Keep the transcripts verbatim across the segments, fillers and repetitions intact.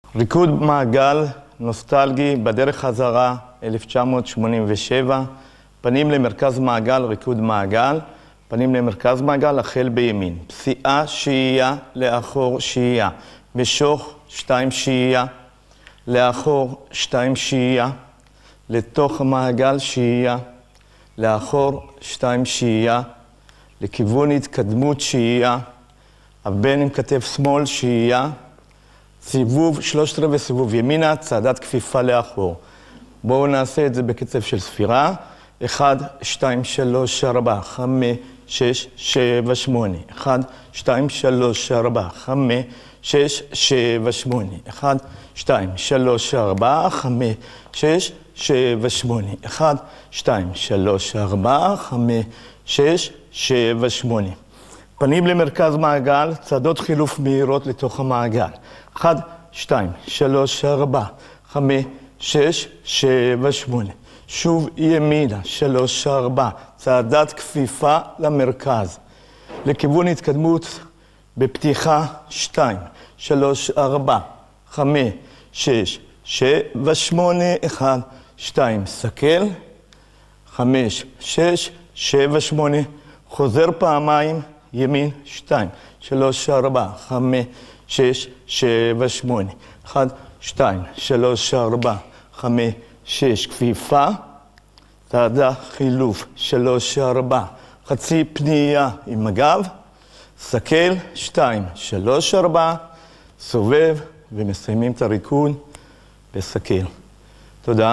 ריקוד מעגל נוסטלגי בדרך חזרה אלף תשע מאות שמונים ושבע, פנים למרכז מעגל, ריקוד מעגל, פנים למרכז מעגל, החל בימין. פסיעה, שהייה, לאחור, שהייה. משוך, שתיים שהייה, לאחור, שתיים שהייה, לתוך המעגל, שהייה, לאחור, שתיים שהייה, לכיוון התקדמות, שהייה, הבן עם כתף שמאל, שהייה, סיבוב, שלושת רבעי סיבוב ימינה, צעדת כפיפה לאחור. בואו נעשה את זה בקצב של ספירה. אחד, שתיים, שלוש, ארבע, חמש, שש, שבע, שמונה. אחד, שתיים, שלוש, ארבע, חמש, שש, שבע, שמונה. אחד, שתיים, שלוש, ארבע, חמש, שש, שבע, שמונה. אחד, שתיים, שלוש, ארבע, חמש, שש, שבע, שמונה. פנים למרכז מעגל, צעדות חילוף מהירות לתוך המעגל. אחד, שתיים, שלוש, ארבע, חמש, שש, שבע, שמונה. שוב ימינה, שלוש, ארבע, צעדת כפיפה למרכז. לכיוון התקדמות בפתיחה, שתיים, שלוש, ארבע, חמש, שש, שבע, שמונה, אחד, שתיים, סקל, חמש, שש, שבע, שמונה, חוזר פעמיים, ימין, שתיים, שלוש, ארבע, חמש, שש, שבע, שמונה, אחד, שתיים, שלוש, ארבע, חמש, שש, כפיפה, צעדה חילוף, שלוש, ארבע, חצי פנייה עם הגב, סקל, שתיים, שלוש, ארבע, סובב, ומסיימים את הריקוד בסקל. תודה.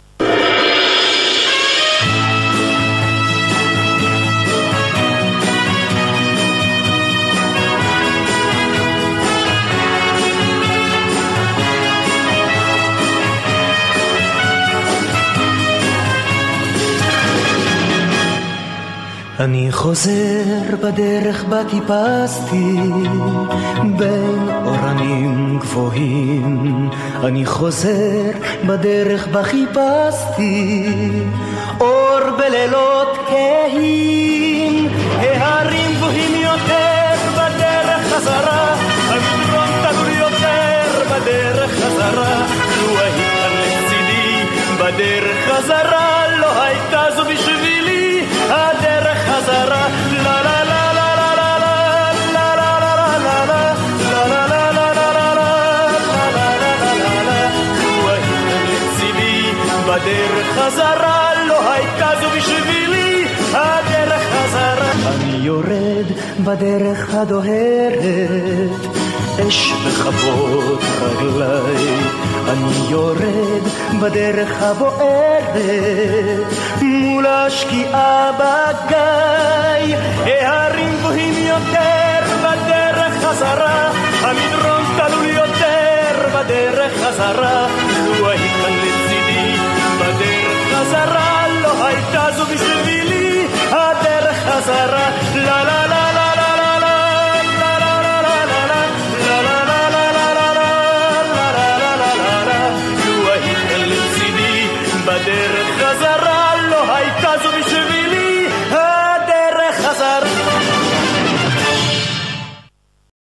אני חוזר בדרך בה טיפסתי בין אורנים גבוהים. אני חוזר בדרך בה חיפשתי אור בלילות כהים. ההרים גבוהים יותר בדרך חזרה, המדרון תלול יותר בדרך חזרה. לו היית לצידי בדרך חזרה, לא הייתה זו בשבילי הדרך חזרה. לה לה לה לה לה לה לה לה לה לה לה לה לה לה לה לה. לו היית לצידי בדרך חזרה, לא הייתה זו בשבילי הדרך חזרה. אני יורד בדרך הדוהרת, אש וכבות רגליי. אני יורד בדרך הבוערת מול השקיעה בגיא. ההרים גבוהים יותר בדרך חזרה, המדרון תלול יותר בדרך חזרה. לו היית לצידי בדרך חזרה, לא הייתה זו בשבילי הדרך חזרה.